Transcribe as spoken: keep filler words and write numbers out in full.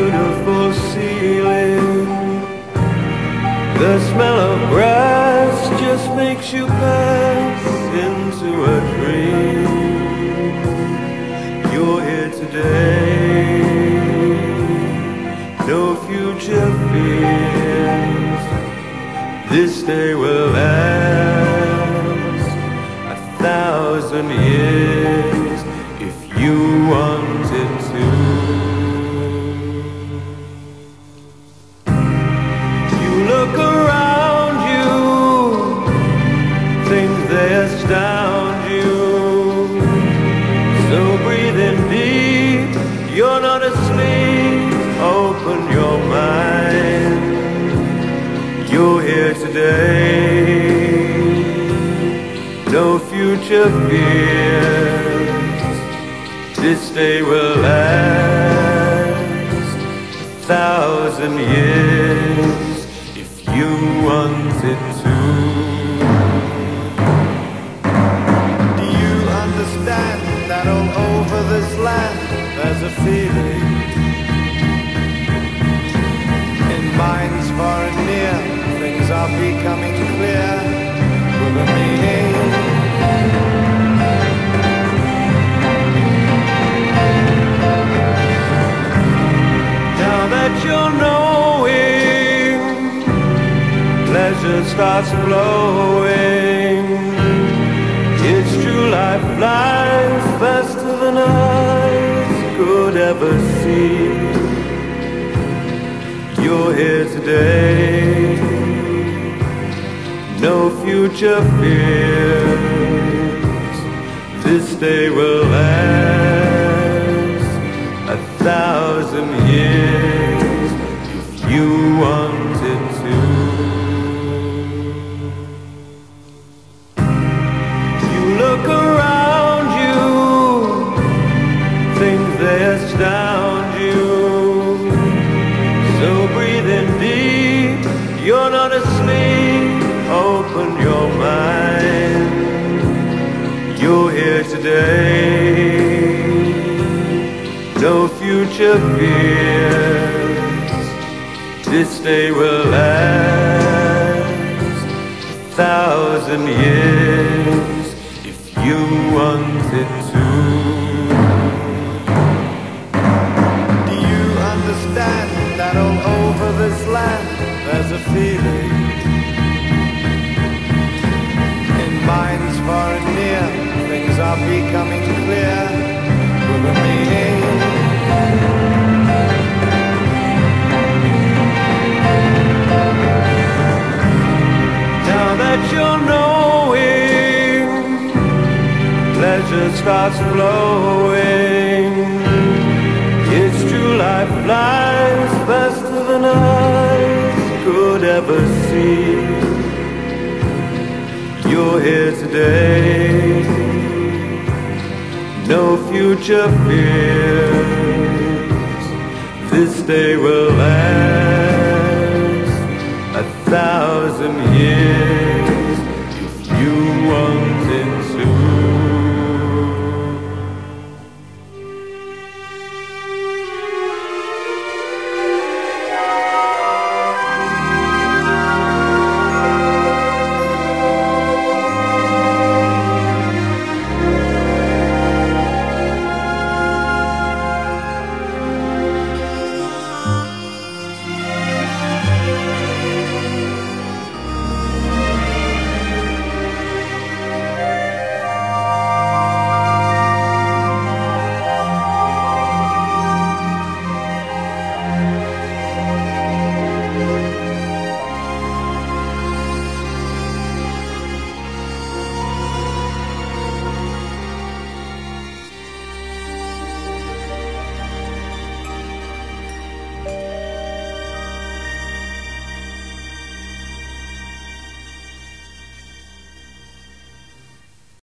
beautiful ceiling. The smell of grass just makes you pass into a dream. You're here today, no future fears. This day will last a thousand years if you wanted to. You look around you, things they astound you. So breathe in deep, you're not asleep, open your mind. You're here today, no future fears. This day will last a thousand years if you wanted to. Do you understand that all over this land there's a feeling? In minds far and near, things are becoming clear with a meaning. Now that you're knowing, pleasure starts flowing. It's true, life flies faster than eyes could ever see. You're here today, no future fears. This day will last a thousand years if you wanted to. You look around you, things they astound you. So breathe in deep, you're not asleep, open your mind. You're here today, no future fears. This day will last a thousand years if you wanted to. Do you understand that all over this land there's a feeling? In minds far and near, things are becoming clear with a meaning. Now that you're knowing, pleasure starts flowing. It's true, life flies faster than eyes could ever see. You're here today, no future fears. This day will last a thousand years if you want.